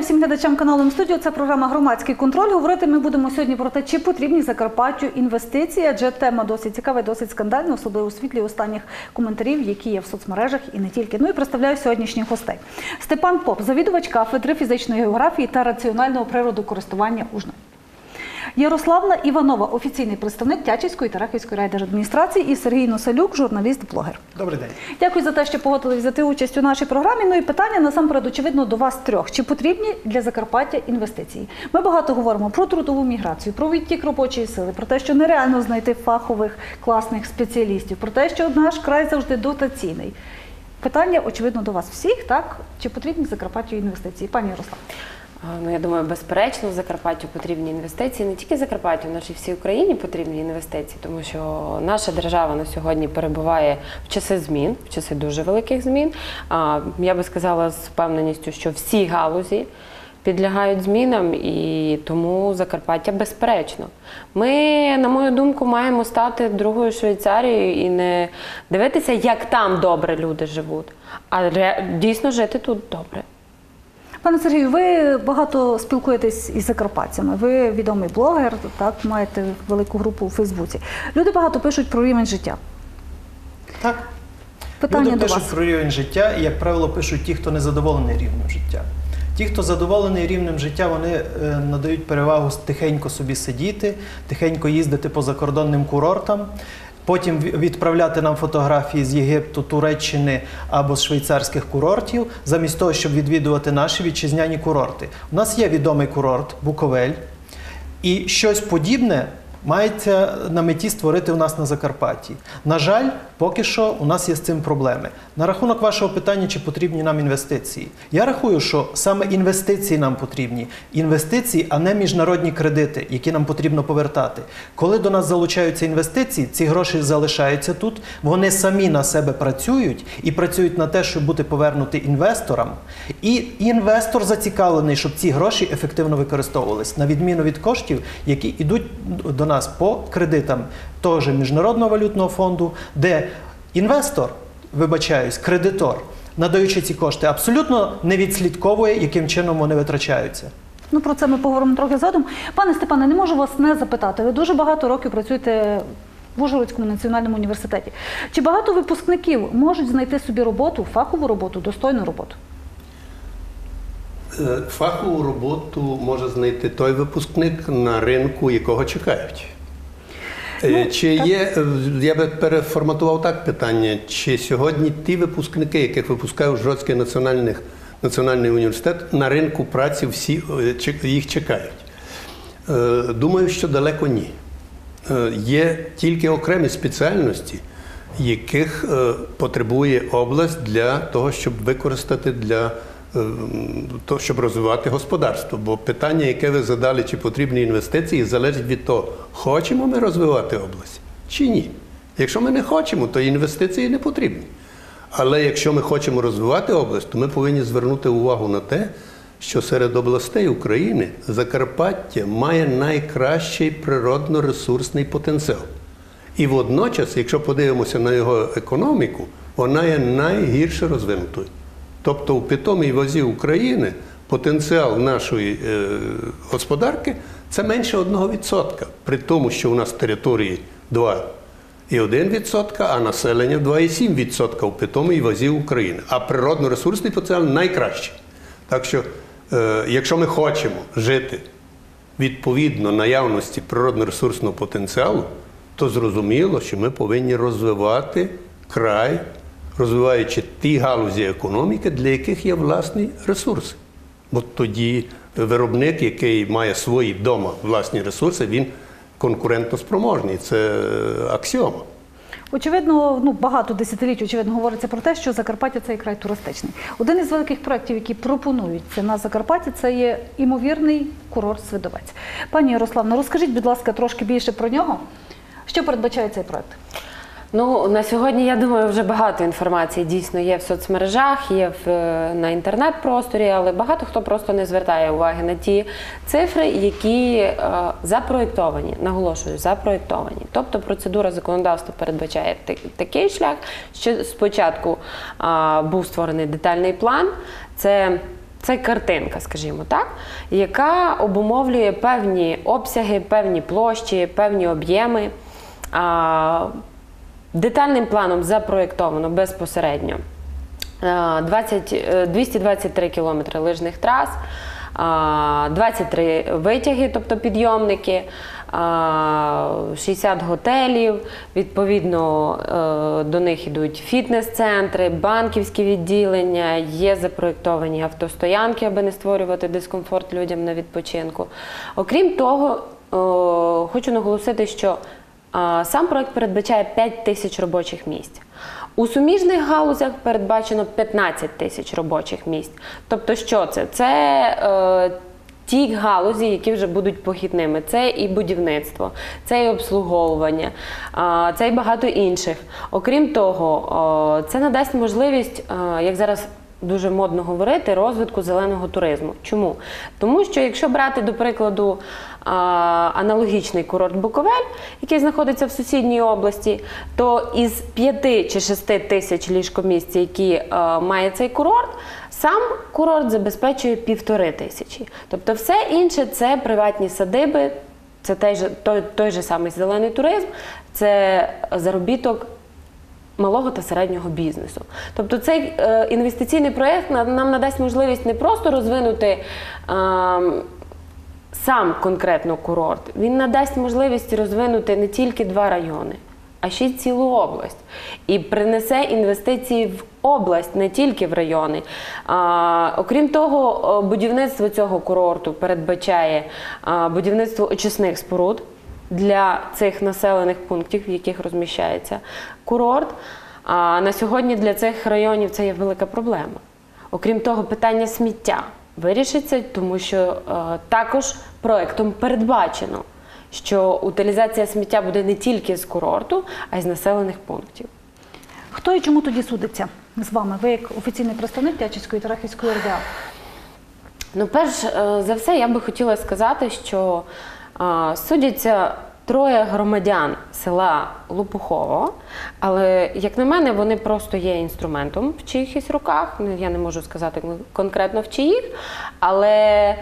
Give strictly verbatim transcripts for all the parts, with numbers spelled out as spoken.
всім глядачам каналу М-студіо. Це програма «Громадський контроль». Говорити ми будемо сьогодні про те, чи потрібні Закарпаттю інвестиції, адже тема досить цікава і досить скандальна, особливо у світлі останніх коментарів, які є в соцмережах і не тільки. Ну і представляю сьогоднішніх гостей. Степан Поп, завідувач кафедри фізичної географії та раціонального природокористування УЖН. Ярославна Іванова, офіційний представник Тячівської та Рахівської райдержадміністрації, і Сергій Носалюк, журналіст-блогер. Добрий день. Дякую за те, що погодились взяти участь у нашій програмі. Ну і питання, насамперед, очевидно, до вас трьох. Чи потрібні для Закарпаття інвестиції? Ми багато говоримо про трудову міграцію, про відтік робочої сили, про те, що нереально знайти фахових, класних спеціалістів, про те, що наш край завжди дотаційний. Питання, очевидно, до вас всіх, так? Чи потрібні Закарпаттю інвестиції? Пані Ярослав. Ну, я думаю, безперечно, в Закарпаттю потрібні інвестиції. Не тільки Закарпаттю, в нашій всій Україні потрібні інвестиції, тому що наша держава на сьогодні перебуває в часи змін, в часи дуже великих змін. Я би сказала з впевненістю, що всі галузі підлягають змінам, і тому Закарпаття безперечно. Ми, на мою думку, маємо стати другою Швейцарією і не дивитися, як там добре люди живуть, а дійсно жити тут добре. Пане Сергію, ви багато спілкуєтесь із закарпатцями. Ви відомий блогер, так, маєте велику групу у Фейсбуці. Люди багато пишуть про рівень життя. Так. Питання Люди до пишуть вас. про рівень життя, і, як правило, пишуть ті, хто не задоволений рівнем життя. Ті, хто задоволений рівнем життя, вони е, надають перевагу тихенько собі сидіти, тихенько їздити по закордонним курортам, потім відправляти нам фотографії з Єгипту, Туреччини або з швейцарських курортів, замість того, щоб відвідувати наші вітчизняні курорти. У нас є відомий курорт Буковель, і щось подібне мається на меті створити у нас на Закарпатті. На жаль, поки що у нас є з цим проблеми. На рахунок вашого питання, чи потрібні нам інвестиції. Я рахую, що саме інвестиції нам потрібні. Інвестиції, а не міжнародні кредити, які нам потрібно повертати. Коли до нас залучаються інвестиції, ці гроші залишаються тут, вони самі на себе працюють і працюють на те, щоб бути повернуті інвесторам. І інвестор зацікавлений, щоб ці гроші ефективно використовувалися, на відміну від коштів, які йдуть до нас по кредитам того ж Міжнародного валютного фонду, де інвестор, вибачаюсь, кредитор, надаючи ці кошти, абсолютно не відслідковує, яким чином вони витрачаються. Ну, про це ми поговоримо трохи згодом. Пане Степане, не можу вас не запитати. Ви дуже багато років працюєте в Ужгородському національному університеті. Чи багато випускників можуть знайти собі роботу, фахову роботу, достойну роботу? Фахову роботу може знайти той випускник, на ринку якого чекають. Ну, чи так. є, я би переформатував так питання, чи сьогодні ті випускники, яких випускає Ужгородський національний, національний університет, на ринку праці всі їх чекають? Думаю, що далеко ні. Є тільки окремі спеціальності, яких потребує область для того, щоб використати для то, щоб розвивати господарство. Бо питання, яке ви задали, чи потрібні інвестиції, залежить від того, хочемо ми розвивати область чи ні. Якщо ми не хочемо, то інвестиції не потрібні. Але якщо ми хочемо розвивати область, то ми повинні звернути увагу на те, що серед областей України Закарпаття має найкращий природно-ресурсний потенціал. І водночас, якщо подивимося на його економіку, вона є найгірше розвинутою. Тобто у питомій вазі України потенціал нашої е, господарки – це менше одного відсотка, при тому, що у нас території два цілих одна десята відсотка, а населення два цілих сім десятих відсотка у питомій вазі України. А природно-ресурсний потенціал найкращий. Так що, е, якщо ми хочемо жити відповідно наявності природно-ресурсного потенціалу, то зрозуміло, що ми повинні розвивати край, розвиваючи ті галузі економіки, для яких є власні ресурси. Бо тоді виробник, який має свої вдома власні ресурси, він конкурентоспроможний. Це аксіома. Очевидно, ну, багато десятиліть, очевидно, говориться про те, що Закарпаття – це край туристичний. Один із великих проєктів, які пропонуються на Закарпатті, це є імовірний курорт Свидовець. Пані Ярославно, розкажіть, будь ласка, трошки більше про нього. Що передбачає цей проєкт? Ну, на сьогодні, я думаю, вже багато інформації дійсно є в соцмережах, є в, на інтернет-просторі, але багато хто просто не звертає уваги на ті цифри, які е, запроєктовані, наголошую, запроєктовані. Тобто процедура законодавства передбачає такий шлях, що спочатку е, був створений детальний план, це Це картинка, скажімо так, яка обумовлює певні обсяги, певні площі, певні об'єми. Детальним планом запроєктовано безпосередньо двісті двадцять три кілометри лижних трас, двадцять три витяги, тобто підйомники, шістдесят готелів, відповідно до них йдуть фітнес-центри, банківські відділення, є запроєктовані автостоянки, аби не створювати дискомфорт людям на відпочинку. Окрім того, хочу наголосити, що сам проєкт передбачає п'ять тисяч робочих місць. У суміжних галузях передбачено п'ятнадцять тисяч робочих місць. Тобто що це? Це е, ті галузі, які вже будуть похідними. Це і будівництво, це і обслуговування, е, це і багато інших. Окрім того, е, це надасть можливість, е, як зараз дуже модно говорити, розвитку зеленого туризму. Чому? Тому що, якщо брати, до прикладу, аналогічний курорт Буковель, який знаходиться в сусідній області, то із п'яти чи шести тисяч ліжкомісць, які має цей курорт, сам курорт забезпечує півтори тисячі. Тобто все інше – це приватні садиби, це той же, той, той же самий зелений туризм, це заробіток малого та середнього бізнесу. Тобто цей е, інвестиційний проєкт нам надасть можливість не просто розвинути е, сам конкретно курорт, він надасть можливість розвинути не тільки два райони, а ще й цілу область. І принесе інвестиції в область, не тільки в райони. А, окрім того, будівництво цього курорту передбачає а, будівництво очисних споруд для цих населених пунктів, в яких розміщається курорт. А на сьогодні для цих районів це є велика проблема. Окрім того, питання сміття вирішиться, тому що е, також проектом передбачено, що утилізація сміття буде не тільки з курорту, а й з населених пунктів. Хто і чому тоді судиться з вами? Ви як офіційний представник Тячівської та Рахівської РДА? Ну, перш за все, я би хотіла сказати, що е, судяться троє громадян села Лопухово, але, як на мене, вони просто є інструментом в чиїхось руках. Я не можу сказати конкретно в чиїх, але е,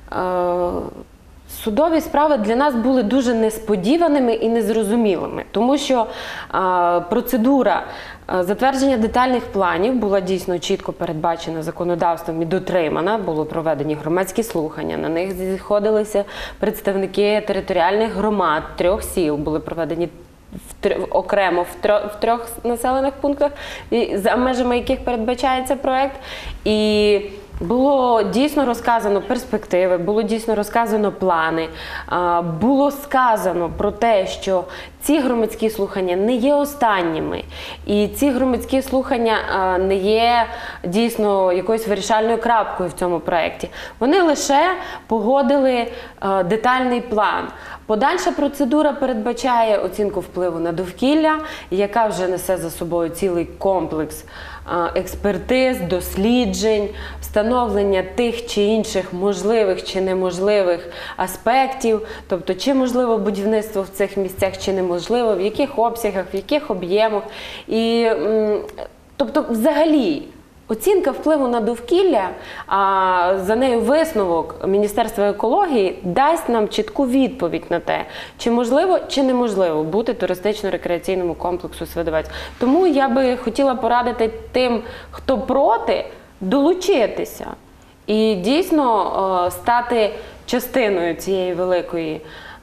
судові справи для нас були дуже несподіваними і незрозумілими, тому що е, процедура е, затвердження детальних планів була дійсно чітко передбачена законодавством і дотримана. Були проведені громадські слухання, на них зіходилися представники територіальних громад трьох сіл, були проведені в трьох, окремо в трьох, в трьох населених пунктах, за межами яких передбачається проект. І було дійсно розказано перспективи, було дійсно розказано плани, було сказано про те, що ці громадські слухання не є останніми, і ці громадські слухання не є дійсно якоюсь вирішальною крапкою в цьому проєкті. Вони лише погодили детальний план. Подальша процедура передбачає оцінку впливу на довкілля, яка вже несе за собою цілий комплекс експертиз, досліджень, встановлення тих чи інших можливих чи неможливих аспектів, тобто чи можливо будівництво в цих місцях, чи неможливо, в яких обсягах, в яких об'ємах. І, тобто, взагалі, оцінка впливу на довкілля, а за нею висновок Міністерства екології дасть нам чітку відповідь на те, чи можливо, чи неможливо бути туристично-рекреаційному комплексу Свидовець. Тому я би хотіла порадити тим, хто проти, долучитися і дійсно стати частиною цієї великої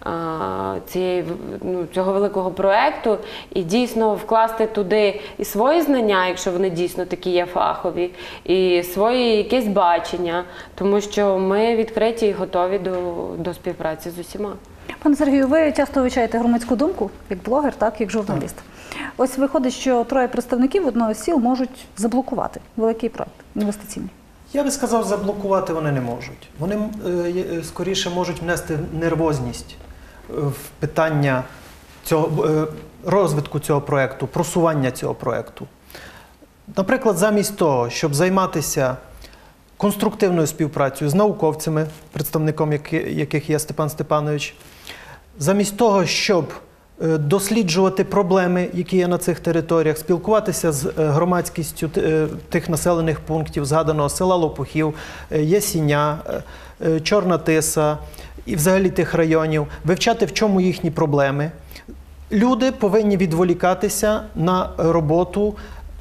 Цієї, ну, цього великого проєкту і дійсно вкласти туди і свої знання, якщо вони дійсно такі є фахові, і свої якесь бачення, тому що ми відкриті і готові до, до співпраці з усіма. Пане Сергію, ви часто вивчаєте громадську думку, як блогер, так, як журналіст. Ось виходить, що троє представників одного з сіл можуть заблокувати великий проєкт інвестиційний. Я би сказав, заблокувати вони не можуть. Вони е, скоріше можуть внести нервозність в питання цього, е, розвитку цього проєкту, просування цього проєкту. Наприклад, замість того, щоб займатися конструктивною співпрацею з науковцями, представником яких є Степан Степанович, замість того, щоб досліджувати проблеми, які є на цих територіях, спілкуватися з громадськістю тих населених пунктів, згаданого села Лопухів, Ясіня, Чорна Тиса і взагалі тих районів, вивчати, в чому їхні проблеми. Люди повинні відволікатися на роботу,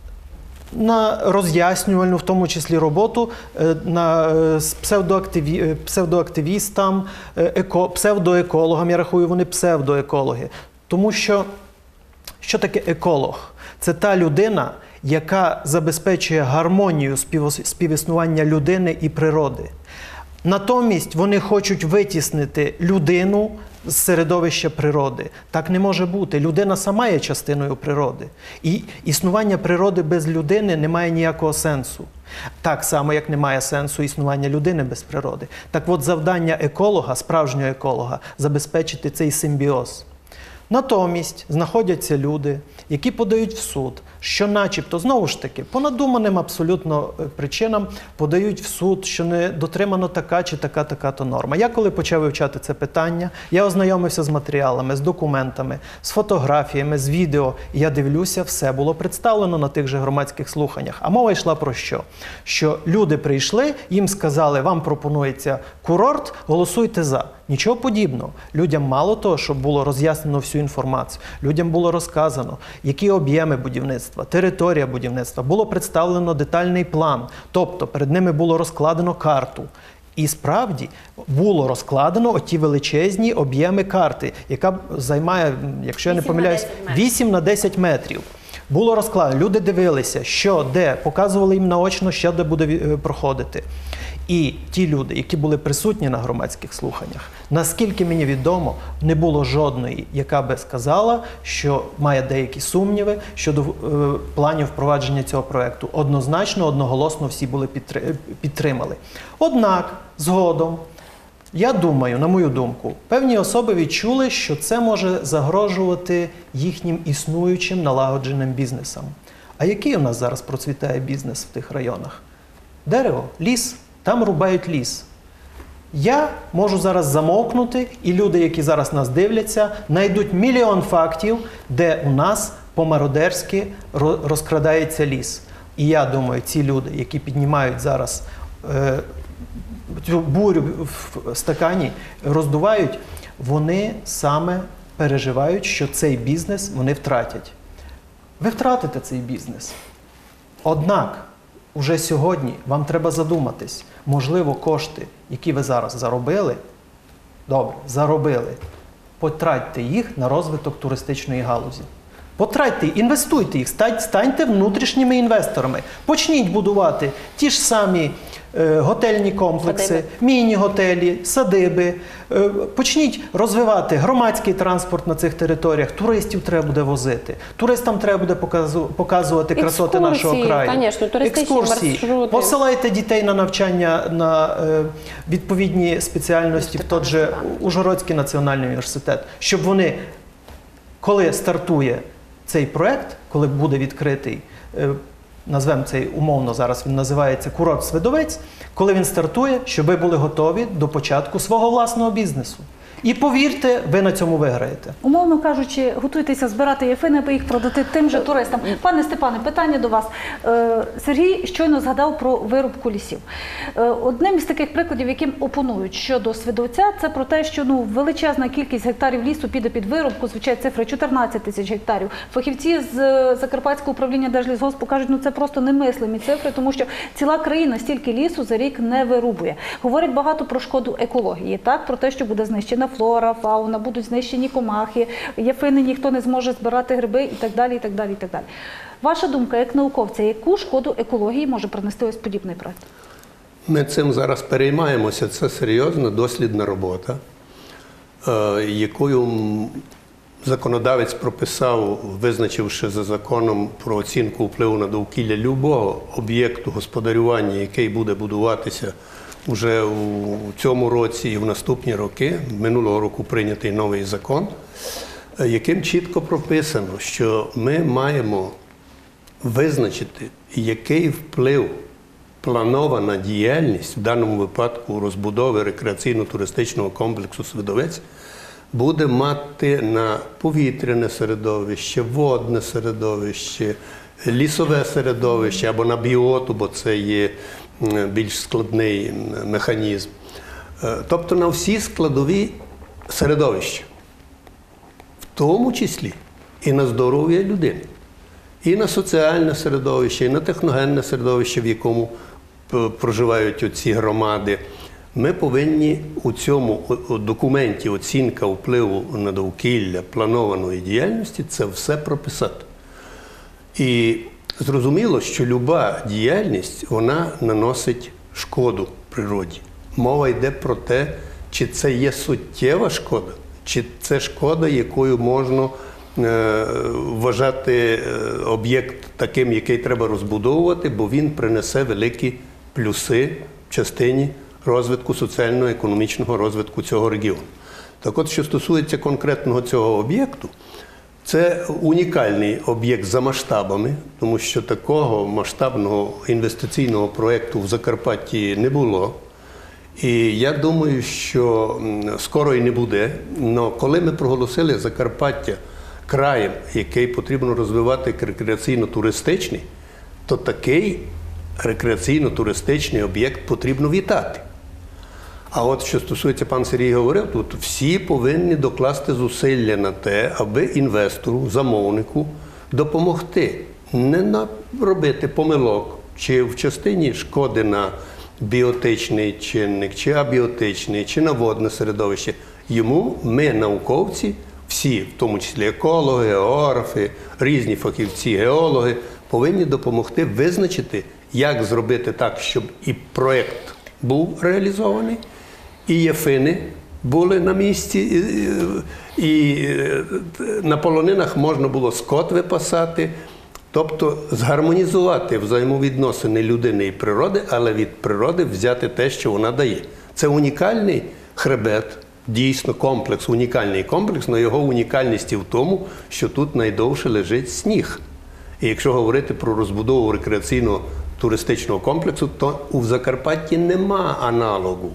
на роз'яснювальну, в тому числі роботу, на псевдоактиві... псевдоактивістам, еко... псевдоекологам, я рахую, вони псевдоекологи. Тому що, що таке еколог? Це та людина, яка забезпечує гармонію співіснування людини і природи. Натомість вони хочуть витіснити людину з середовища природи. Так не може бути. Людина сама є частиною природи. І існування природи без людини не має ніякого сенсу. Так само, як немає сенсу існування людини без природи. Так от завдання еколога, справжнього еколога, забезпечити цей симбіоз. Натомість знаходяться люди, які подають в суд, що начебто, знову ж таки, по надуманим абсолютно причинам подають в суд, що не дотримано така чи така така-то норма. Я коли почав вивчати це питання, я ознайомився з матеріалами, з документами, з фотографіями, з відео, і я дивлюся, все було представлено на тих же громадських слуханнях. А мова йшла про що? Що люди прийшли, їм сказали, вам пропонується курорт, голосуйте за. Нічого подібного. Людям мало того, щоб було роз'яснено всю інформацію. Людям було розказано, які об'єми будівництва, територія будівництва. Було представлено детальний план. Тобто перед ними було розкладено карту. І справді було розкладено оті величезні об'єми карти, яка займає, якщо я не помиляюсь, вісім на десять метрів. Було розкладено. Люди дивилися, що, де, показували їм наочно, що де буде проходити. І ті люди, які були присутні на громадських слуханнях, наскільки мені відомо, не було жодної, яка би сказала, що має деякі сумніви щодо е, планів впровадження цього проєкту. Однозначно, одноголосно всі були підтримали. Однак, згодом, я думаю, на мою думку, певні особи відчули, що це може загрожувати їхнім існуючим налагодженим бізнесам. А який у нас зараз процвітає бізнес в тих районах? Дерево, ліс. Там рубають ліс. Я можу зараз замовкнути, і люди, які зараз нас дивляться, знайдуть мільйон фактів, де у нас по-мародерськи розкрадається ліс. І я думаю, ці люди, які піднімають зараз е, цю бурю в стакані, роздувають, вони саме переживають, що цей бізнес вони втратять. Ви втратите цей бізнес. Однак, уже сьогодні вам треба задуматись, можливо, кошти, які ви зараз заробили, добре, заробили, потратьте їх на розвиток туристичної галузі. Потратьте, інвестуйте їх, станьте внутрішніми інвесторами. Почніть будувати ті ж самі е, готельні комплекси, міні-готелі, садиби. Е, почніть розвивати громадський транспорт на цих територіях. Туристів треба буде возити. Туристам треба буде показу, показувати красоти нашого краю. Конечно, екскурсії. Маршрути. Посилайте дітей на навчання на е, відповідні спеціальності в той же Ужгородський національний університет, щоб вони, коли стартує цей проект, коли буде відкритий, назвемо цей умовно, зараз він називається «Курорт Свидовець», коли він стартує, щоб ви були готові до початку свого власного бізнесу. І повірте, ви на цьому виграєте. Умовно кажучи, готуйтеся збирати яфини, аби їх продати тим же туристам. Пане Степане, питання до вас. Сергій щойно згадав про вирубку лісів. Одним із таких прикладів, яким опонують щодо Свидовця, це про те, що ну, величезна кількість гектарів лісу піде під вирубку, звучать цифри чотирнадцять тисяч гектарів. Фахівці з Закарпатського управління Держлісгоспу кажуть, ну це просто немислимі цифри, тому що ціла країна стільки лісу за рік не вирубує. Говорять багато про шкоду екології, так, про те, що буде знищена флора, фауна, будуть знищені комахи, яфини ніхто не зможе збирати гриби і так далі, і так далі, і так далі. Ваша думка, як науковця, яку шкоду екології може принести ось подібний проект? Ми цим зараз переймаємося. Це серйозна дослідна робота, якою законодавець прописав, визначивши за законом про оцінку впливу на довкілля любого об'єкту господарювання, який буде будуватися уже у цьому році і в наступні роки. Минулого року прийнятий новий закон, яким чітко прописано, що ми маємо визначити, який вплив планована діяльність, в даному випадку розбудови рекреаційно-туристичного комплексу «Свидовець», буде мати на повітряне середовище, водне середовище, лісове середовище або на біоту, бо це є більш складний механізм. Тобто на всі складові середовища, в тому числі і на здоров'я людини, і на соціальне середовище, і на техногенне середовище, в якому проживають оці громади. Ми повинні у цьому документі оцінка впливу на довкілля планованої діяльності це все прописати. І зрозуміло, що люба діяльність, вона наносить шкоду природі. Мова йде про те, чи це є суттєва шкода, чи це шкода, якою можна е, вважати об'єкт таким, який треба розбудовувати, бо він принесе великі плюси в частині розвитку, соціально-економічного розвитку цього регіону. Так от, що стосується конкретного цього об'єкту, це унікальний об'єкт за масштабами, тому що такого масштабного інвестиційного проєкту в Закарпатті не було. І я думаю, що скоро і не буде. Але коли ми проголосили Закарпаття краєм, який потрібно розвивати рекреаційно-туристичний, то такий рекреаційно-туристичний об'єкт потрібно вітати. А от що стосується, пан Сергій говорив, тут всі повинні докласти зусилля на те, аби інвестору, замовнику допомогти. Не робити помилок, чи в частині шкоди на біотичний чинник, чи абіотичний, чи на водне середовище. Йому ми, науковці, всі, в тому числі екологи, географи, різні фахівці, геологи, повинні допомогти визначити, як зробити так, щоб і проєкт був реалізований, і єфини були на місці, і, і на полонинах можна було скот випасати, тобто згармонізувати взаємовідносини людини і природи, але від природи взяти те, що вона дає. Це унікальний хребет, дійсно комплекс, унікальний комплекс, але його унікальність і в тому, що тут найдовше лежить сніг. І якщо говорити про розбудову рекреаційного туристичного комплексу, то у Закарпатті нема аналогу.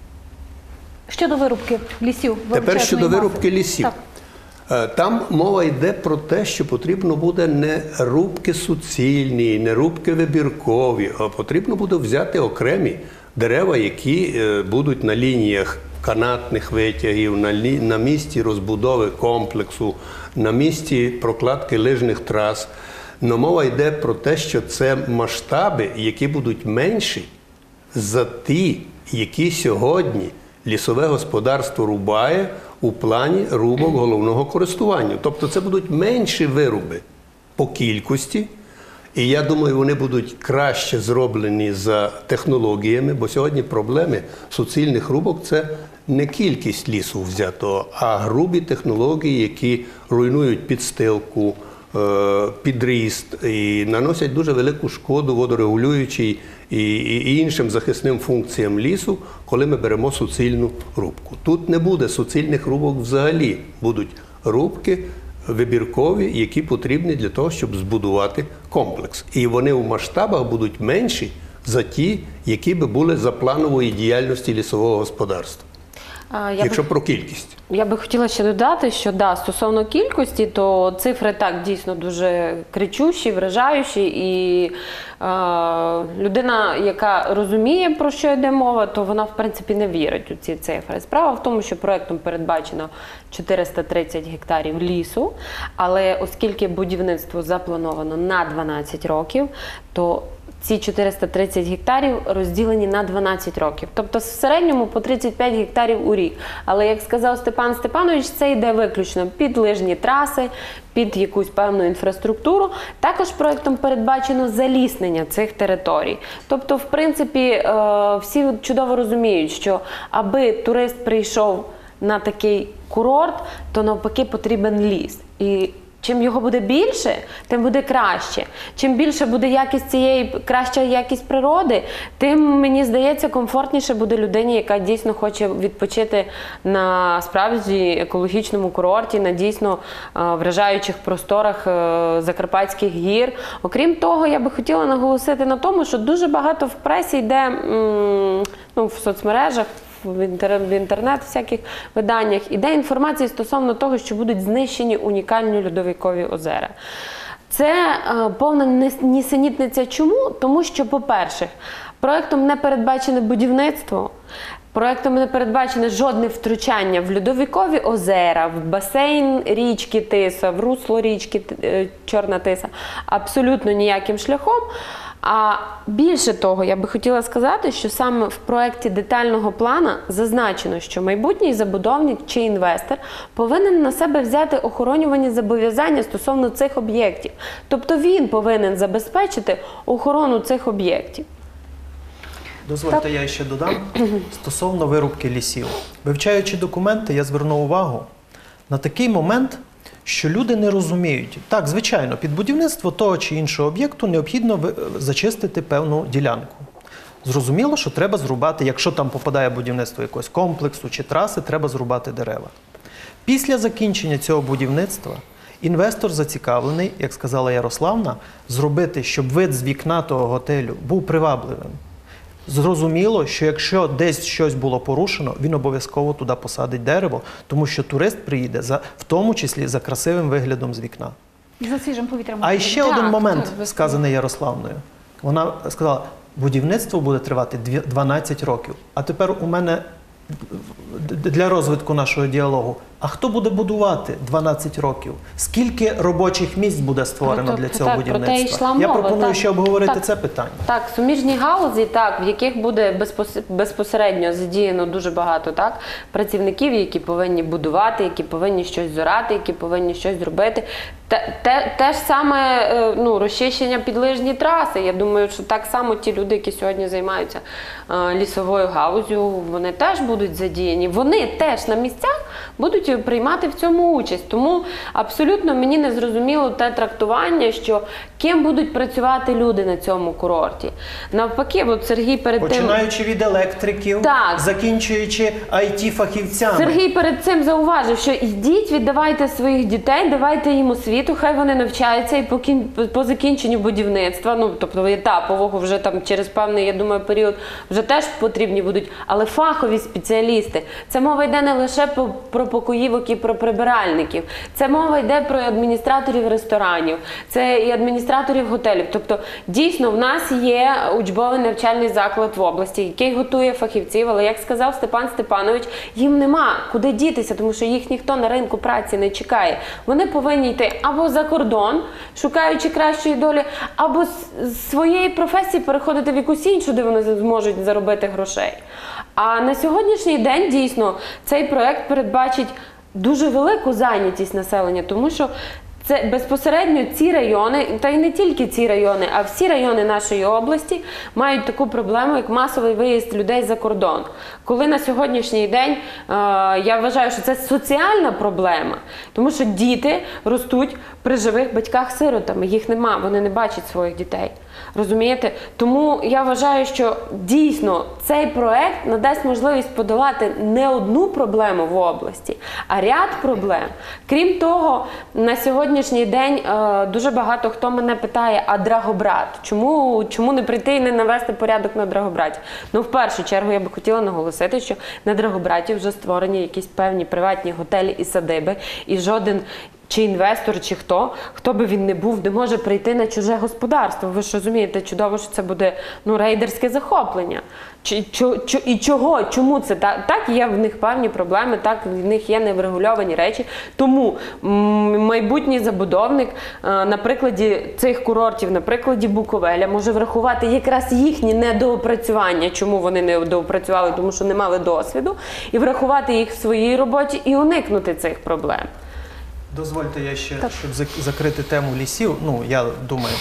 Щодо вирубки лісів. Тепер щодо вирубки лісів. Так. Там мова йде про те, що потрібно буде не рубки суцільні, не рубки вибіркові, а потрібно буде взяти окремі дерева, які будуть на лініях канатних витягів, на, лі... на місці розбудови комплексу, на місці прокладки лижних трас. Но мова йде про те, що це масштаби, які будуть менші за ті, які сьогодні лісове господарство рубає у плані рубок головного користування. Тобто це будуть менші вируби по кількості, і я думаю, вони будуть краще зроблені за технологіями, бо сьогодні проблеми суцільних рубок – це не кількість лісу взятого, а грубі технології, які руйнують підстилку, підріст і наносять дуже велику шкоду водорегулюючій і, і, і іншим захисним функціям лісу, коли ми беремо суцільну рубку. Тут не буде суцільних рубок взагалі, будуть рубки вибіркові, які потрібні для того, щоб збудувати комплекс. І вони в масштабах будуть менші за ті, які би були за планової діяльності лісового господарства. Я Якщо би, про кількість. Я би хотіла ще додати, що да, стосовно кількості, то цифри так дійсно дуже кричущі, вражаючі, і е, людина, яка розуміє, про що йде мова, то вона в принципі не вірить у ці цифри. Справа в тому, що проектом передбачено чотириста тридцять гектарів лісу, але оскільки будівництво заплановано на дванадцять років, то ці чотириста тридцять гектарів розділені на дванадцять років. Тобто в середньому по тридцять п'ять гектарів у рік. Але, як сказав Степан Степанович, це йде виключно під лижні траси, під якусь певну інфраструктуру. Також проектом передбачено заліснення цих територій. Тобто, в принципі, всі чудово розуміють, що аби турист прийшов на такий курорт, то навпаки потрібен ліс. І чим його буде більше, тим буде краще. Чим більше буде якість цієї, краща якість природи, тим, мені здається, комфортніше буде людині, яка дійсно хоче відпочити на справді екологічному курорті, на дійсно вражаючих просторах Закарпатських гір. Окрім того, я би хотіла наголосити на тому, що дуже багато в пресі йде, ну, в соцмережах, в інтер- в інтернет, в всяких виданнях, іде інформація стосовно того, що будуть знищені унікальні льодовикові озера. Це е, повна нес- нісенітниця. Чому? Тому що, по-перше, проектом не передбачене будівництво, проектом не передбачене жодне втручання в льодовикові озера, в басейн річки Тиса, в русло річки е, Чорна Тиса. Абсолютно ніяким шляхом. А більше того, я би хотіла сказати, що саме в проєкті детального плану зазначено, що майбутній забудовник чи інвестор повинен на себе взяти охоронювані зобов'язання стосовно цих об'єктів. Тобто він повинен забезпечити охорону цих об'єктів. Дозвольте, я ще додам. Стосовно вирубки лісів. Вивчаючи документи, я звернув увагу на такий момент, що люди не розуміють. Так, звичайно, під будівництво того чи іншого об'єкту необхідно ви- зачистити певну ділянку. Зрозуміло, що треба зрубати, якщо там попадає будівництво якогось комплексу чи траси, треба зрубати дерева. Після закінчення цього будівництва інвестор зацікавлений, як сказала Ярославна, зробити, щоб вид з вікна того готелю був привабливим. Зрозуміло, що якщо десь щось було порушено, він обов'язково туди посадить дерево, тому що турист приїде, за, в тому числі за красивим виглядом з вікна. І за свіжим повітрям. А ще Так, один момент, так, безумовно. сказаний Ярославною. Вона сказала, будівництво буде тривати дві- дванадцять років. А тепер у мене д- для розвитку нашого діалогу. А хто буде будувати дванадцять років? Скільки робочих місць буде створено Ну, для то- цього так, про те будівництва? йшла Я мова, пропоную так. ще обговорити Так. це питання. Так, суміжні галузі, так, в яких буде безпос- безпосередньо задіяно дуже багато так, працівників, які повинні будувати, які повинні щось зорати, які повинні щось зробити. Те, те, те ж саме е, ну, розчищення підлижні траси. Я думаю, що так само ті люди, які сьогодні займаються е, лісовою галузю, вони теж будуть задіяні. Вони теж на місцях будуть приймати в цьому участь. Тому абсолютно мені не зрозуміло те трактування, що ким будуть працювати люди на цьому курорті. Навпаки, от Сергій перед тим... Починаючи від електриків, Так. закінчуючи ай ті-фахівцями. Сергій перед цим зауважив, що йдіть, віддавайте своїх дітей, давайте їм освіту, хай вони навчаються і по, кін... по закінченню будівництва, ну, тобто етапового вже там через певний, я думаю, період вже теж потрібні будуть, але фахові спеціалісти. Це мова йде не лише по- про покоївок і про прибиральників, це мова йде про адміністраторів ресторанів, це і адміністраторів готелів. Тобто, дійсно, в нас є учбовий навчальний заклад в області, який готує фахівців, але, як сказав Степан Степанович, їм нема куди дітися, тому що їх ніхто на ринку праці не чекає. Вони повинні йти або за кордон, шукаючи кращої долі, або з з своєї професії переходити в якусь іншу, де вони зможуть заробити грошей. А на сьогоднішній день, дійсно, цей проект передбачить дуже велику зайнятість населення, тому що це безпосередньо ці райони, та й не тільки ці райони, а всі райони нашої області мають таку проблему, як масовий виїзд людей за кордон. Коли на сьогоднішній день, е, я вважаю, що це соціальна проблема, тому що діти ростуть при живих батьках-сиротами, їх нема, вони не бачать своїх дітей. Розумієте? Тому я вважаю, що дійсно цей проект надасть можливість подолати не одну проблему в області, а ряд проблем. Крім того, на сьогоднішній день е, дуже багато хто мене питає, а Драгобрат? Чому, чому не прийти і не навести порядок на Драгобраті? Ну, в першу чергу, я би хотіла наголосити, що на Драгобраті вже створені якісь певні приватні готелі і садиби, і жоден чи інвестор, чи хто, хто би він не був, не може прийти на чуже господарство. Ви ж розумієте чудово, що це буде ну, рейдерське захоплення. Чи, чо, чо, і чого? Чому це так? Так, є в них певні проблеми, так, в них є неврегульовані речі. Тому м, майбутній забудовник е, на прикладі цих курортів, на прикладі Буковеля, може врахувати якраз їхні недоопрацювання, чому вони не доопрацювали, тому що не мали досвіду, і врахувати їх в своїй роботі і уникнути цих проблем. Дозвольте я ще, щоб зак- закрити тему лісів, ну, я думаю,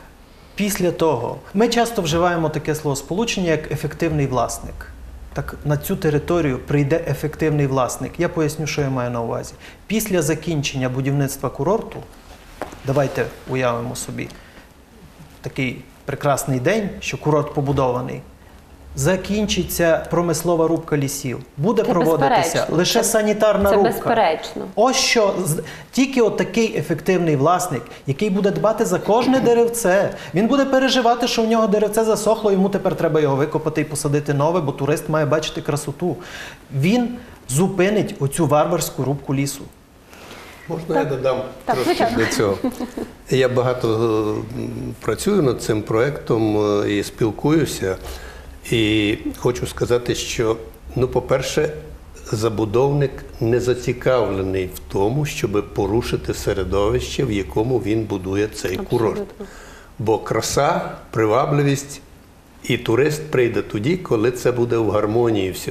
після того, ми часто вживаємо таке словосполучення, як ефективний власник. Так на цю територію прийде ефективний власник. Я поясню, що я маю на увазі. Після закінчення будівництва курорту, давайте уявимо собі такий прекрасний день, що курорт побудований. закінчиться промислова рубка лісів, буде Це проводитися безперечно. лише Це- санітарна це рубка. безперечно. Ось що з- тільки от такий ефективний власник, який буде дбати за кожне деревце, він буде переживати, що в нього деревце засохло, йому тепер треба його викопати і посадити нове, бо турист має бачити красоту. Він зупинить оцю варварську рубку лісу. Можна я додам Так, трошки звичайно. до цього? Я багато е, працюю над цим проєктом е, і спілкуюся. І хочу сказати, що, ну, по-перше, забудовник не зацікавлений в тому, щоб порушити середовище, в якому він будує цей курорт. Абсолютно. Бо краса, привабливість і турист прийде тоді, коли це буде в гармонії все.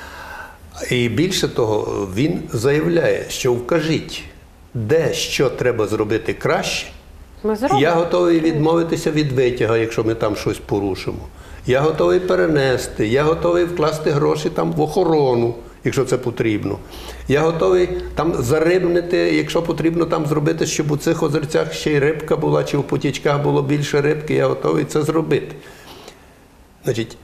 І більше того, він заявляє, що вкажіть, де що треба зробити краще. Ми зробимо. Я готовий відмовитися від витяга, якщо ми там щось порушимо. Я готовий перенести, я готовий вкласти гроші там в охорону, якщо це потрібно. Я готовий там зарибнити, якщо потрібно там зробити, щоб у цих озерцях ще й рибка була, чи в потічках було більше рибки, я готовий це зробити. Значить,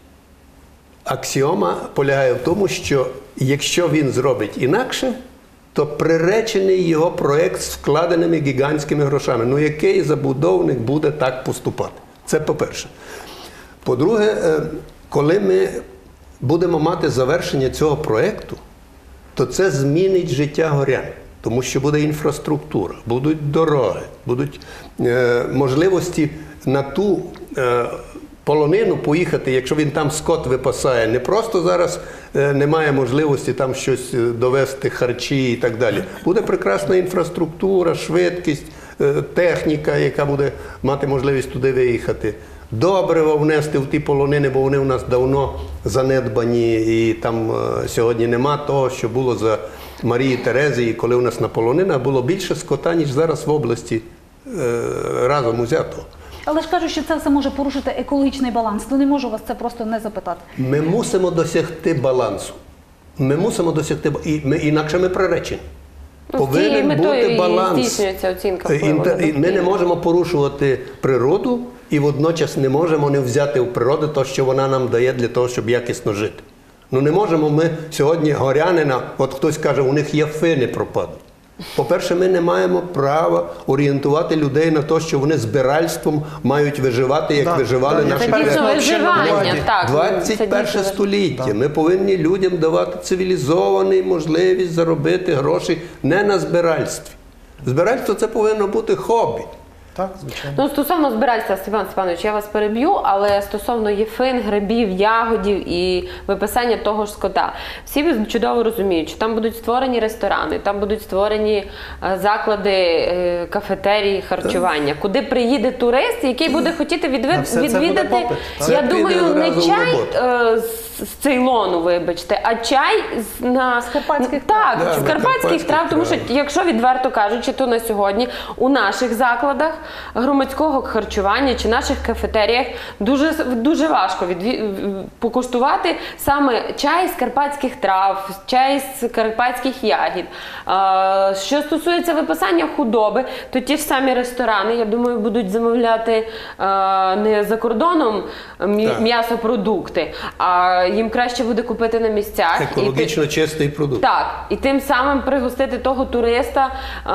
аксіома полягає в тому, що якщо він зробить інакше, то приречений його проєкт з вкладеними гігантськими грошами. Ну який забудовник буде так поступати? Це по-перше. По-друге, е, коли ми будемо мати завершення цього проєкту, то це змінить життя горян. Тому що буде інфраструктура, будуть дороги, будуть е, можливості на ту е, полонину поїхати, якщо він там скот випасає. Не просто зараз е, немає можливості там щось довести, харчі і так далі. Буде прекрасна інфраструктура, швидкість, е, техніка, яка буде мати можливість туди виїхати. Добриво внести в ті полонини, бо вони у нас давно занедбані, і там е, сьогодні нема того, що було за Марії Терезії, коли у нас на полонинах було більше скота, ніж зараз в області е, разом узято. Але ж кажуть, що це все може порушити екологічний баланс. Ну не можу вас це просто не запитати. Ми мусимо досягти балансу. Ми мусимо досягти, ба- і ми, інакше ми приречені. Ну, з цією Повинен метою бути і баланс. здійснюється оцінка Е, впливу інте- на і Ми не довкілля. можемо порушувати природу і водночас не можемо не взяти у природи те, що вона нам дає для того, щоб якісно жити. Ну не можемо ми сьогодні горянина, от хтось каже, у них є фини пропадуть. По-перше, ми не маємо права орієнтувати людей на те, що вони збиральством мають виживати, як Так, виживали так, наші Це Тепер дійсно знову ще на виживання, владі. так. двадцять це перше дійсно століття. Так. Ми повинні людям давати цивілізований можливість заробити гроші не на збиральстві. Збиральство – це повинно бути хобі. Так, звичайно. Ну, стосовно збиральства, Степан Степанович, я вас переб'ю, але стосовно єфин, грибів, ягодів і виписання того ж скота. Всі чудово розуміють, що там будуть створені ресторани, там будуть створені е, заклади, е, кафетерії, харчування, куди приїде турист, який буде хотіти На відвід... все це буде відвідати, попит, так? я Це піде думаю, не разом в чай роботу. е, з, з Цейлону, вибачте, а чай з, на... З карпатських так, трав. з Да, карпатських карпатських трав, тому що трав. якщо відверто кажучи, то на сьогодні у наших закладах громадського харчування чи наших кафетеріях дуже, дуже важко відві... покуштувати саме чай з карпатських трав, чай з карпатських ягід. А, що стосується виписання худоби, то ті ж самі ресторани, я думаю, будуть замовляти а, не за кордоном м'я- Так. м'ясопродукти, а їм краще буде купити на місцях. І ти- Екологічно чистий продукт. так, і тим самим пригостити того туриста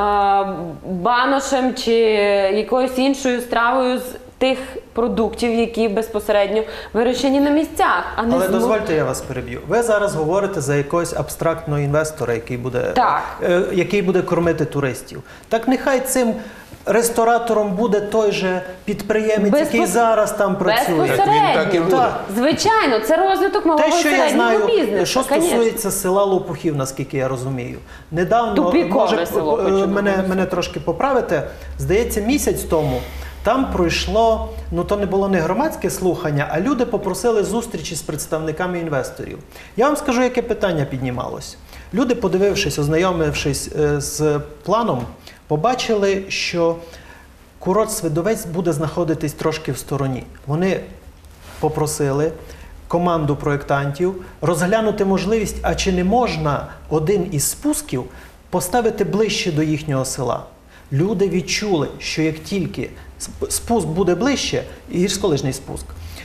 а, баношем чи якоюсь іншою стравою з тих продуктів, які безпосередньо вирощені на місцях, а не Але з- дозвольте, я вас переб'ю. Ви зараз говорите за якогось абстрактного інвестора, який буде, Так. е, який буде кормити туристів. Так нехай цим ресторатором буде той же підприємець, Безпос- який зараз там працює. Безпосередньо. Так він так і буде. Так. Звичайно, це розвиток малого Те, і що я середнього знаю, бізнесу. що конечно. стосується села Лопухів, наскільки я розумію, недавно, Тупікове може, село, е, хочу мене, наголосити. мене трошки поправите, здається, місяць тому там пройшло, ну то не було не громадське слухання, а люди попросили зустрічі з представниками інвесторів. Я вам скажу, яке питання піднімалось. Люди, подивившись, ознайомившись е, з планом, побачили, що курорт Свидовець буде знаходитись трошки в стороні. Вони попросили команду проєктантів розглянути можливість, а чи не можна один із спусків поставити ближче до їхнього села. Люди відчули, що як тільки сп- спуск буде ближче, гірськолижний спуск,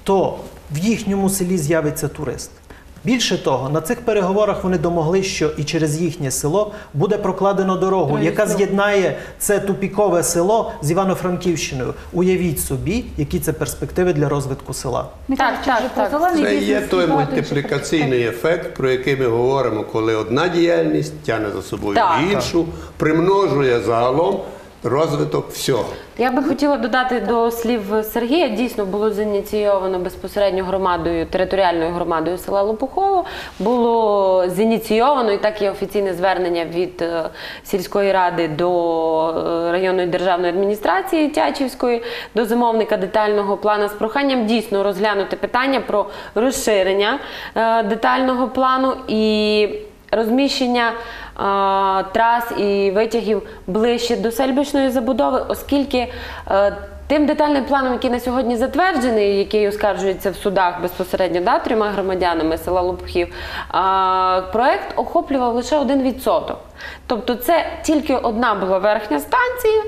то в їхньому селі з'явиться турист. Більше того, на цих переговорах вони домогли, що і через їхнє село буде прокладено дорогу, яка з'єднає це тупікове село з Івано-Франківщиною. Уявіть собі, які це перспективи для розвитку села. Не Так, кажучи так, вже про так. зелений Це бізнес є і той багато інших мультиплікаційний ефект, про який ми говоримо, коли одна діяльність тягне за собою Так. іншу, примножує загалом розвиток всього. Я би хотіла додати до слів Сергія. Дійсно було зініційовано безпосередньо громадою, територіальною громадою села Лопухово. Було зініційовано, і так є офіційне звернення від е, сільської ради до е, районної державної адміністрації Тячівської, до замовника детального плану з проханням дійсно розглянути питання про розширення е, детального плану і розміщення а, трас і витягів ближче до сельбищної забудови, оскільки а, тим детальним планом, який на сьогодні затверджений, який оскаржується в судах безпосередньо да, трьома громадянами села Лопухів, а, проект охоплював лише один відсоток. Тобто це тільки одна була верхня станція,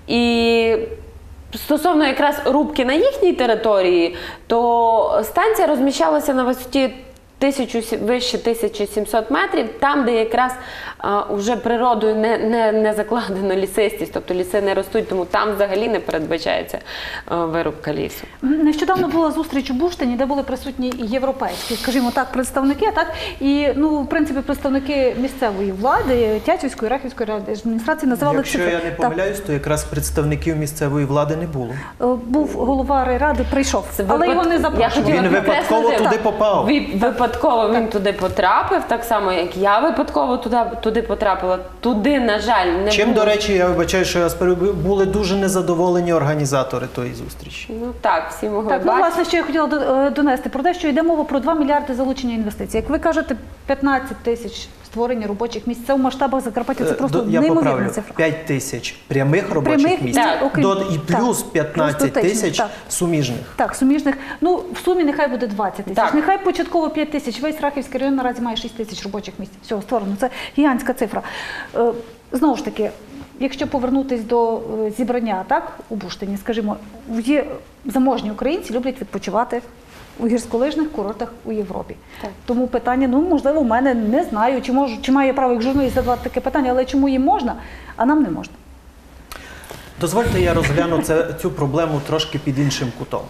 і стосовно якраз рубки на їхній території, то станція розміщалася на висоті Тисячу, вище тисячі сімсот метрів, там, де якраз а, вже природою не, не, не закладено лісистість, тобто ліси не ростуть, тому там взагалі не передбачається а, вирубка лісу. Нещодавно була зустріч у Буштині, де були присутні і європейські, скажімо так, представники, так? І, ну, в принципі, представники місцевої влади, Тячівської, Рахівської адміністрації називали Якщо цифри. я не помиляюсь, то якраз представників місцевої влади не було. Так. Був голова райради, прийшов, Це але випад- його не Я запрошували. хотіла Він випадково підкреслити, туди так. попав. Ві- Випадково він туди потрапив, так само, як я випадково туди, туди потрапила. Туди, на жаль, не Чим, було. до речі, я вибачаю, що я вас перебив, були дуже незадоволені організатори тої зустрічі. Ну так, всі могли Так, ну, бачити. власне, що я хотіла до- е, донести про те, що йде мова про два мільярди залучення інвестицій. Як ви кажете, п'ятнадцять тисяч створення робочих місць. Це в масштабах Закарпаття, це Е, просто до- я неймовірна поправлю, цифра. п'ять тисяч прямих робочих Прямих, місць, так, окрім- До, і плюс так, п'ятнадцять плюс дотичних, тисяч так. суміжних. Так, суміжних. Ну, в сумі нехай буде двадцять тисяч. Так. Нехай початково п'ять тисяч. Весь Рахівський район наразі має шість тисяч робочих місць. Всього створено. Це гігантська цифра. Е, Знову ж таки, якщо повернутися до е, зібрання, так, у Буштині, скажімо, є заможні українці, люблять відпочивати у гірськолижних курортах у Європі. Так. Тому питання, ну, можливо, в мене не знаю, чи, можу, чи маю право як журналіст задавати таке питання, але чому їм можна, а нам не можна? Дозвольте, я розгляну це, цю проблему трошки під іншим кутом.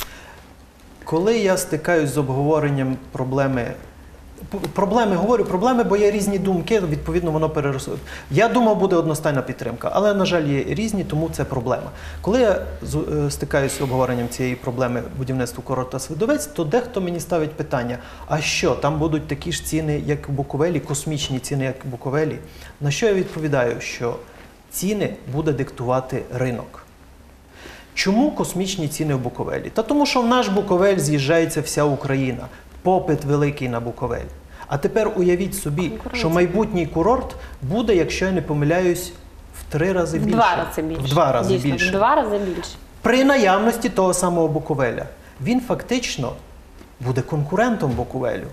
Коли я стикаюсь з обговоренням проблеми, п- проблеми, говорю проблеми, бо є різні думки, відповідно воно переростає. Я думав, буде одностайна підтримка, але, на жаль, є різні, тому це проблема. Коли я з- е, стикаюсь з обговоренням цієї проблеми будівництва курорта Свидовець, то дехто мені ставить питання, а що, там будуть такі ж ціни, як в Буковелі, космічні ціни, як в Буковелі? На що я відповідаю, що ціни буде диктувати ринок. Чому космічні ціни в Буковелі? Та тому, що в наш Буковель з'їжджається вся Україна. Попит великий на Буковель. А тепер уявіть собі, що майбутній курорт буде, якщо я не помиляюсь, в три рази В більше. два рази більше. В два рази Дійсно, більше. В два рази більше. При наявності того самого Буковеля. Він фактично буде конкурентом Буковелю.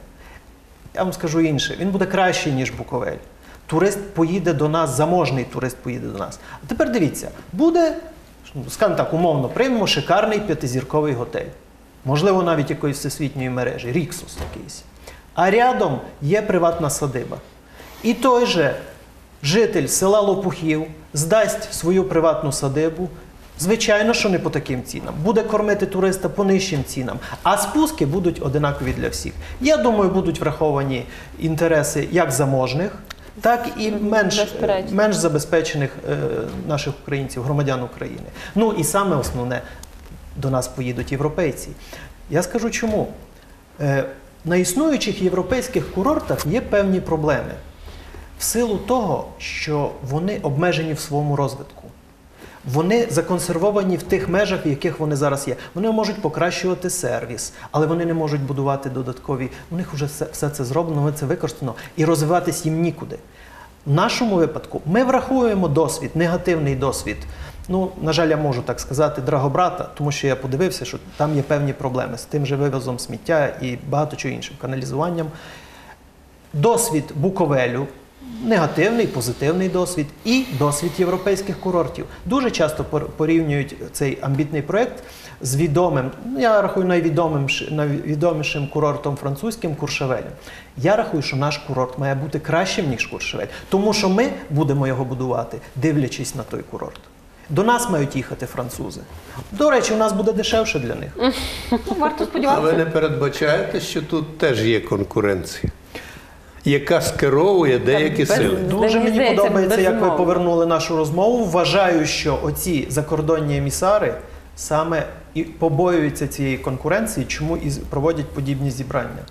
Я вам скажу інше, він буде кращий, ніж Буковель. Турист поїде до нас, заможний турист поїде до нас. А тепер дивіться, буде, скажімо так, умовно, приймемо шикарний п'ятизірковий готель. Можливо, навіть якоїсь всесвітньої мережі, Ріксус якийсь. А рядом є приватна садиба. І той же житель села Лопухів здасть свою приватну садибу, звичайно, що не по таким цінам. Буде кормити туриста по нижчим цінам, а спуски будуть одинакові для всіх. Я думаю, будуть враховані інтереси як заможних, так і менш, Безперечно. менш забезпечених е, наших українців, громадян України. Ну і саме основне, до нас поїдуть європейці. Я скажу чому. Е, на існуючих європейських курортах є певні проблеми. В силу того, що вони обмежені в своєму розвитку. Вони законсервовані в тих межах, в яких вони зараз є. Вони можуть покращувати сервіс, але вони не можуть будувати додаткові. У них вже все, все це зроблено, ми це використано, і розвиватись їм нікуди. В нашому випадку ми враховуємо досвід, негативний досвід. Ну, на жаль, я можу так сказати, Драгобрата, тому що я подивився, що там є певні проблеми з тим же вивозом сміття і багато чого іншим, каналізуванням. Досвід Буковелю, негативний, позитивний досвід і досвід європейських курортів. Дуже часто пор- порівнюють цей амбітний проєкт з відомим, ну, я рахую найвідомим, найвідомішим курортом французьким Куршевелем. Я рахую, що наш курорт має бути кращим, ніж Куршевель, тому що ми будемо його будувати, дивлячись на той курорт. До нас мають їхати французи. До речі, у нас буде дешевше для них. Ну, варто А ви сподіватися. не передбачаєте, що тут теж є конкуренція, яка скеровує деякі без- сили? Дуже мені здається, подобається, як ви безумовно. повернули нашу розмову. Вважаю, що оці закордонні емісари саме і побоюються цієї конкуренції, чому і проводять подібні зібрання.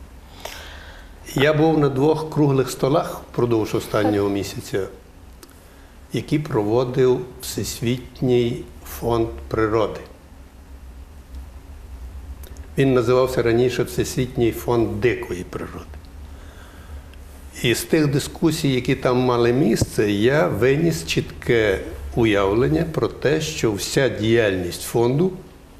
Я був на двох круглих столах впродовж останнього місяця, які проводив Всесвітній фонд природи. Він називався раніше Всесвітній фонд дикої природи. І з тих дискусій, які там мали місце, я виніс чітке уявлення про те, що вся діяльність фонду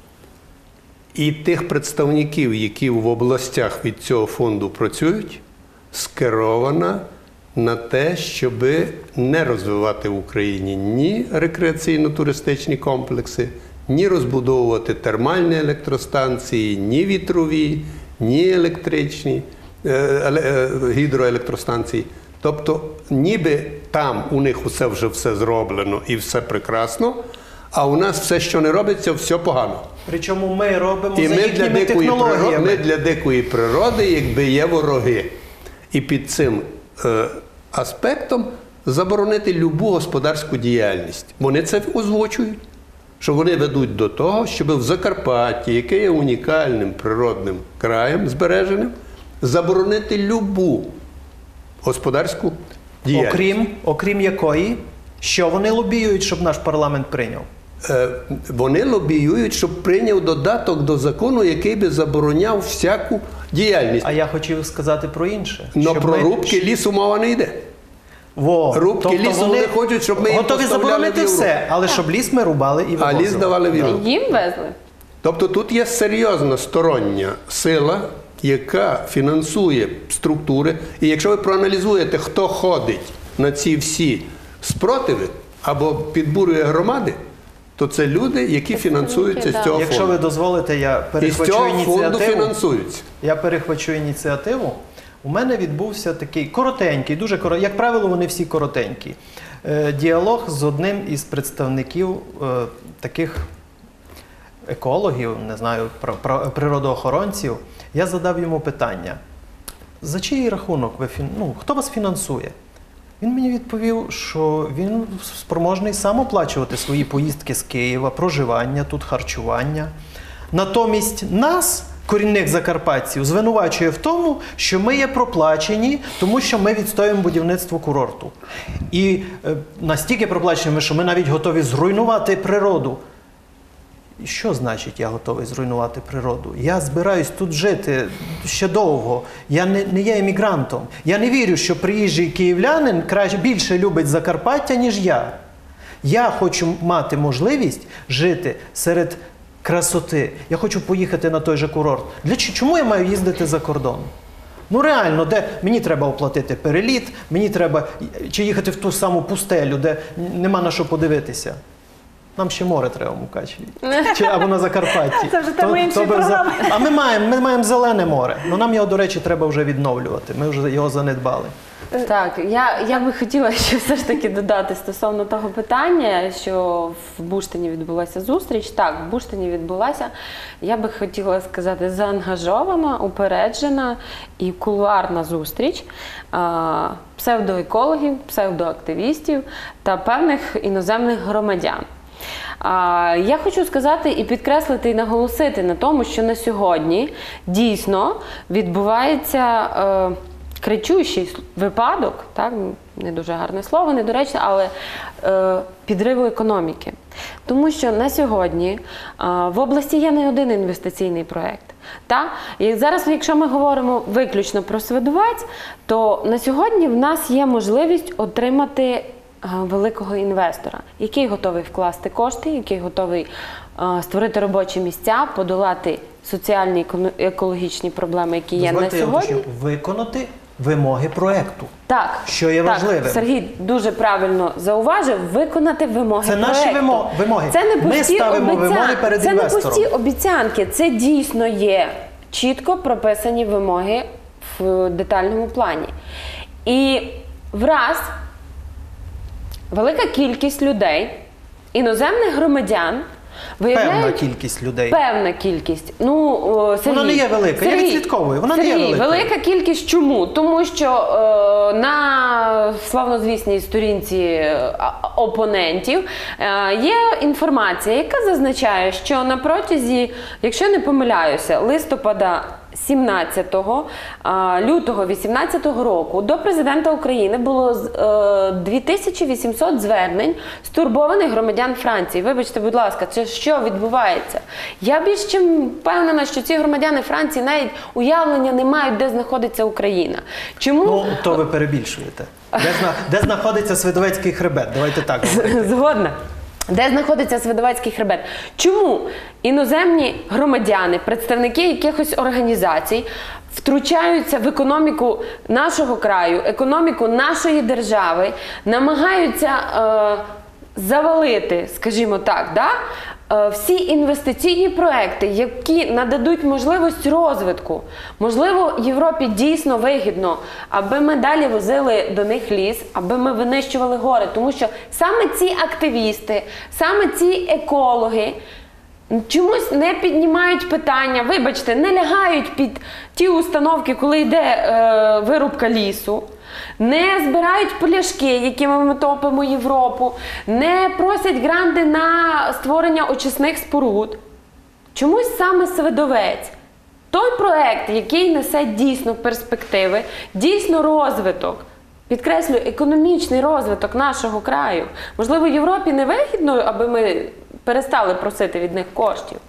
і тих представників, які в областях від цього фонду працюють, скерована на те, щоб не розвивати в Україні ні рекреаційно-туристичні комплекси, ні розбудовувати термальні електростанції, ні вітрові, ні електричні е, е, гідроелектростанції. Тобто, ніби там у них усе вже все зроблено і все прекрасно, а у нас все, що не робиться, все погано. Причому ми робимо І за ми для, їхніми дикої природи, технологіями. ми для дикої природи, якби є вороги. І під цим е, аспектом заборонити любу господарську діяльність. Вони це озвучують, що вони ведуть до того, щоб в Закарпатті, яке є унікальним природним краєм збереженим, заборонити любу господарську діяльність. Окрім, окрім якої, що вони лобіюють, щоб наш парламент прийняв? Е, Вони лобіюють, щоб прийняв додаток до закону, який би забороняв всяку діяльність. А я хотів сказати про інше. Но щоб про ми- рубки лісу мова не йде. Во, рубки тобто лісу вони хочуть, щоб ми їм готові поставляли заборонити в Європу. все, але щоб ліс ми рубали і А вивозили. ліс давали в Європу. Їм везли. Тобто тут є серйозна стороння сила, яка фінансує структури. І якщо ви проаналізуєте, хто ходить на ці всі спротиви або підбурює громади, то це люди, які фінансуються з так. цього Якщо фонду. ви дозволите, я І з перехвачу цього фонду ініціативу. фінансуються. Я перехвачу ініціативу. У мене відбувся такий коротенький, дуже коротенький, як правило, вони всі коротенькі. Е, Діалог з одним із представників е, таких екологів, не знаю, про- про- природоохоронців. Я задав йому питання: за чий рахунок ви фін... ну, хто вас фінансує? Він мені відповів, що він спроможний сам оплачувати свої поїздки з Києва, проживання тут, харчування. Натомість нас, корінних закарпатців, звинувачує в тому, що ми є проплачені, тому що ми відстоюємо будівництво курорту. І е, настільки проплачені, що ми навіть готові зруйнувати природу. І що значить я готовий зруйнувати природу? Я збираюсь тут жити ще довго. Я не, не є емігрантом. Я не вірю, що приїжджий київлянин краще, більше любить Закарпаття, ніж я. Я хочу мати можливість жити серед красоти. Я хочу поїхати на той же курорт. Для ч- чому я маю їздити за кордон? Ну реально, де мені треба оплатити переліт, мені треба чи їхати в ту саму пустелю, де нема на що подивитися. Нам ще море треба в Мукачеві. Чи або на Закарпатті. Це вже тема То- іншої то би програми. за- А ми маємо, ми маємо зелене море. Ну нам його, до речі, треба вже відновлювати. Ми вже його занедбали. Так, я, я би хотіла ще все ж таки додати стосовно того питання, що в Буштині відбулася зустріч. Так, в Буштині відбулася. Я би хотіла сказати, заангажована, упереджена і кулуарна зустріч а, псевдоекологів, псевдоактивістів та певних іноземних громадян. А, Я хочу сказати і підкреслити, і наголосити на тому, що на сьогодні дійсно відбувається е, кричущий випадок, так, не дуже гарне слово, недоречне, але е, підриву економіки. Тому що на сьогодні е, в області є не один інвестиційний проєкт. Та? І зараз, якщо ми говоримо виключно про Свидовець, то на сьогодні в нас є можливість отримати великого інвестора, який готовий вкласти кошти, який готовий е, створити робочі місця, подолати соціальні екологічні проблеми, які є Дозвольте, на я сьогодні. уточню, виконати вимоги проекту. Так, Що є так, важливим. Сергій дуже правильно зауважив, виконати вимоги Це наші проекту. вимо- вимоги. Це не Ми пусті ставимо обіця- вимоги перед це інвестором. не пусті обіцянки, це дійсно є чітко прописані вимоги в детальному плані. І враз велика кількість людей, іноземних громадян, виявляють Певна кількість людей. Певна кількість. Ну, о, Сергій, Вона не є велика. Я Сергій, відслідковую. Вона не є Сергій, великою. велика кількість чому? Тому що е, на славнозвісній сторінці е, а- опонентів е, є інформація, яка зазначає, що на протязі, якщо я не помиляюся, листопада сімнадцятого, а, лютого вісімнадцятого року до президента України було з- е, дві тисячі вісімсот звернень стурбованих громадян Франції. Вибачте, будь ласка, це що відбувається? Я більш чим впевнена, що ці громадяни Франції навіть уявлення не мають, де знаходиться Україна. Чому? Ну, то ви перебільшуєте. Де, зна... Де знаходиться Свидовецький хребет? Давайте так говорити. Згодна. Де знаходиться Свидовецький хребет? Чому іноземні громадяни, представники якихось організацій втручаються в економіку нашого краю, економіку нашої держави, намагаються е, завалити, скажімо так, да? е, всі інвестиційні проекти, які нададуть можливість розвитку. Можливо, Європі дійсно вигідно, аби ми далі возили до них ліс, аби ми винищували гори. Тому що саме ці активісти, саме ці екологи чомусь не піднімають питання, вибачте, не лягають під ті установки, коли йде е, вирубка лісу, не збирають пляшки, якими ми топимо Європу, не просять гранти на створення очисних споруд. Чомусь саме Свидовець. Той проект, який несе дійсно перспективи, дійсно розвиток, підкреслюю, економічний розвиток нашого краю. Можливо, Європі не вигідно, аби ми перестали просити від них коштів.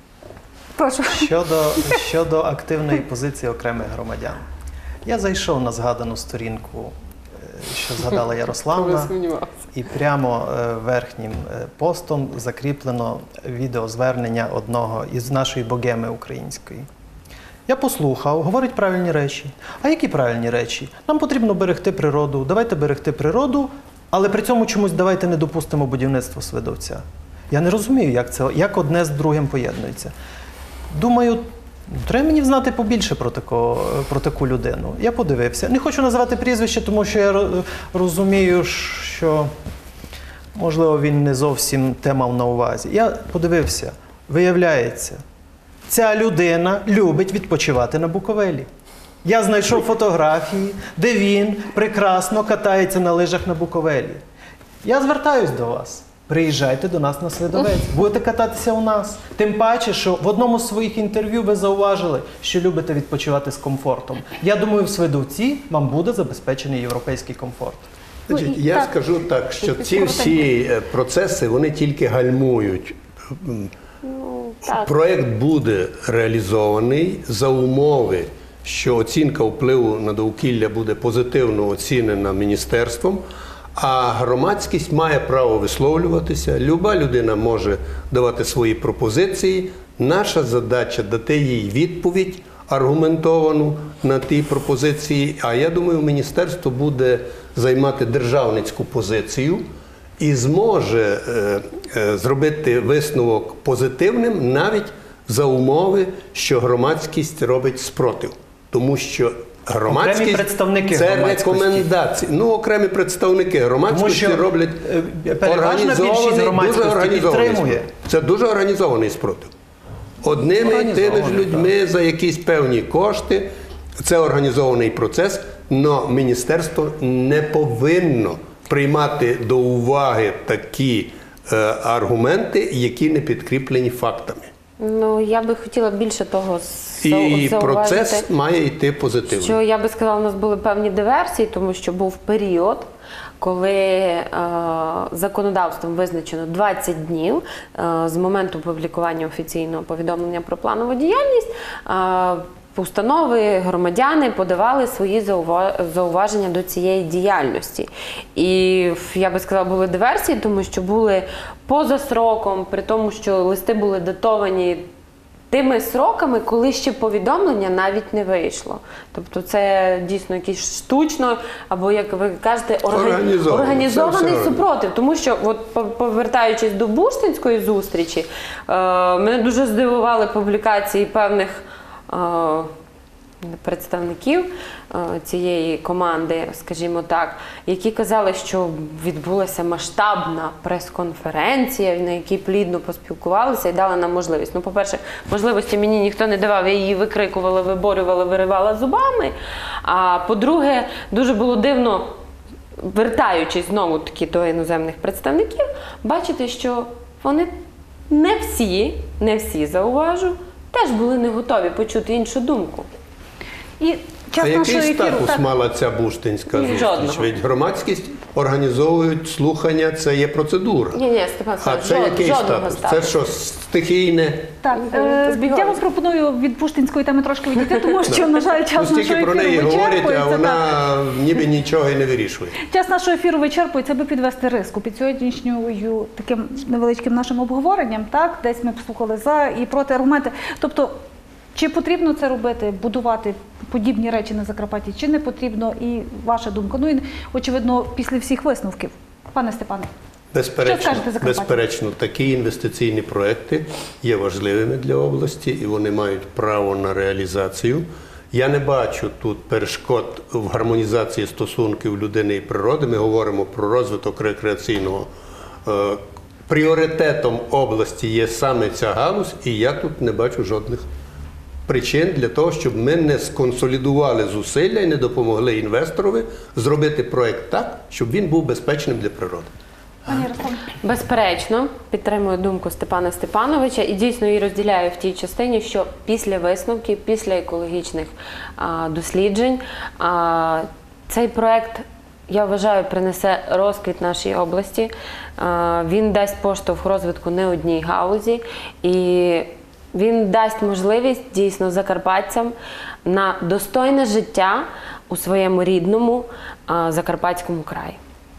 Прошу. Щодо, щодо активної позиції окремих громадян. Я зайшов на згадану сторінку, е, що згадала Ярославна, і прямо е, верхнім е, постом закріплено відеозвернення одного із нашої богеми української. Я послухав, говорить правильні речі. А які правильні речі? Нам потрібно берегти природу, давайте берегти природу, але при цьому чомусь давайте не допустимо будівництво Свидовця. Я не розумію, як це, як одне з другим поєднується. Думаю, треба мені знати побільше про, тако, про таку людину. Я подивився. Не хочу називати прізвище, тому що я розумію, що, можливо, він не зовсім те мав на увазі. Я подивився. Виявляється, ця людина любить відпочивати на Буковелі. Я знайшов фотографії, де він прекрасно катається на лижах на Буковелі. Я звертаюсь до вас. Приїжджайте до нас на Свидовець, будете кататися у нас. Тим паче, що в одному з своїх інтерв'ю ви зауважили, що любите відпочивати з комфортом. Я думаю, в Свидовці вам буде забезпечений європейський комфорт. Значить, Ну, і я так, скажу так, що ці коротенько. всі е, процеси, вони тільки гальмують. Так. Проєкт буде реалізований за умови, що оцінка впливу на довкілля буде позитивно оцінена міністерством, а громадськість має право висловлюватися. Люба людина може давати свої пропозиції. Наша задача дати їй відповідь аргументовану на ті пропозиції. А я думаю, міністерство буде займати державницьку позицію і зможе е, е, зробити висновок позитивним навіть за умови, що громадськість робить спротив. Тому що громадськість Окремі представники це громадськості. рекомендації. Ну, окремі представники громадськості Тому що, роблять е, переважна більшість організований, дуже громадськості організований підтримує. спротив. Це дуже організований спротив. Одними і тими ж Організований, людьми за якісь певні кошти. Це організований процес, але міністерство не повинно приймати до уваги такі е, аргументи, які не підкріплені фактами. Ну, я би хотіла більше того з- І зауважити, процес має йти позитивно. що, я би сказала, у нас були певні диверсії, тому що був період, коли е, законодавством визначено двадцять днів е, з моменту публікування офіційного повідомлення про планову діяльність, е, установи, громадяни подавали свої заува- зауваження до цієї діяльності. І я би сказала, були диверсії, тому що були поза сроком, при тому, що листи були датовані тими сроками, коли ще повідомлення навіть не вийшло. Тобто це дійсно якийсь штучно, або, як ви кажете, органі... Організований. організований Це все супротив. Тому що, от, по- повертаючись до Бурштинської зустрічі, е, мене дуже здивували публікації певних е, представників е, цієї команди, скажімо так, які казали, що відбулася масштабна прес-конференція, на якій плідно поспілкувалися і дали нам можливість. Ну, по-перше, можливості мені ніхто не давав, я її викрикувала, виборювала, виривала зубами. А по-друге, дуже було дивно, вертаючись знову-таки до іноземних представників, бачити, що вони не всі, не всі, зауважу, теж були не готові почути іншу думку. І час А нашого який ефіру. статус Так. мала ця бурштинська Ні, зустріч? жодного. Ведь громадськість організовують слухання, це є процедура. Ні, ні, Степан А Федорович, це жод- який жодного статус? Це статусу. що, стихійне? Так, Ну, е, збігалися. я вам пропоную від Пуштинської теми трошки відійти, тому що, на жаль, Ну, час стільки нашого про ефіру неї говорять, а вичерпується. так. вона ніби нічого і не вирішує. Час нашого ефіру вичерпується, аби підвести риску під сьогоднішньою таким невеличким нашим обговоренням. Так, десь ми послухали за і проти аргументи. Тобто, чи потрібно це робити, будувати подібні речі на Закарпатті, чи не потрібно, і ваша думка. Ну і очевидно, після всіх висновків, пане Степане. Що Безперечно, скажете Закарпаттю? безперечно, такі інвестиційні проекти є важливими для області і вони мають право на реалізацію. Я не бачу тут перешкод в гармонізації стосунків людини і природи. Ми говоримо про розвиток рекреаційного. Е, Пріоритетом області є саме ця галузь, і я тут не бачу жодних причин для того, щоб ми не сконсолідували зусилля і не допомогли інвесторові зробити проект так, щоб він був безпечним для природи. Пані Ярославе. Безперечно, підтримую думку Степана Степановича і дійсно її розділяю в тій частині, що після висновків, після екологічних а, досліджень а, цей проект, я вважаю, принесе розквіт нашій області. А, він дасть поштовх розвитку не одній галузі і він дасть можливість дійсно закарпатцям на достойне життя у своєму рідному а, Закарпатському краї.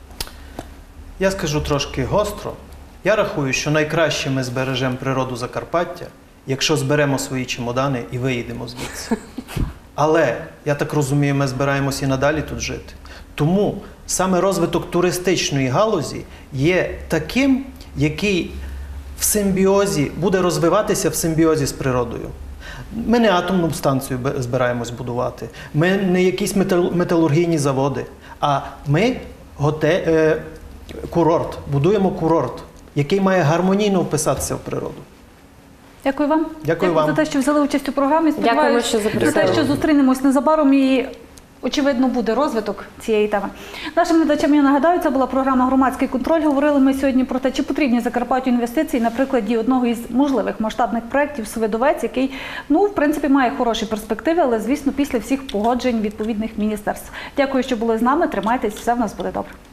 Я скажу трошки гостро. Я рахую, що найкраще ми збережемо природу Закарпаття, якщо зберемо свої чемодани і виїдемо звідси. Але, я так розумію, ми збираємося і надалі тут жити. Тому саме розвиток туристичної галузі є таким, який в симбіозі, буде розвиватися в симбіозі з природою. Ми не атомну станцію бе- збираємось будувати, ми не якісь метал- металургійні заводи, а ми готе, е, курорт, будуємо курорт, який має гармонійно вписатися в природу. Дякую вам. Дякую вам. за те, що взяли участь у програмі. Дякуємо, Сподіваюсь, що за запросили. те, що зустрінемось незабаром і, очевидно, буде розвиток цієї теми. Нашим глядачам я нагадаю, це була програма «Громадський контроль». Говорили ми сьогодні про те, чи потрібні Закарпаттю інвестиції на прикладі одного із можливих масштабних проєктів «Свидовець», який, ну, в принципі, має хороші перспективи, але, звісно, після всіх погоджень відповідних міністерств. Дякую, що були з нами. Тримайтесь, все в нас буде добре.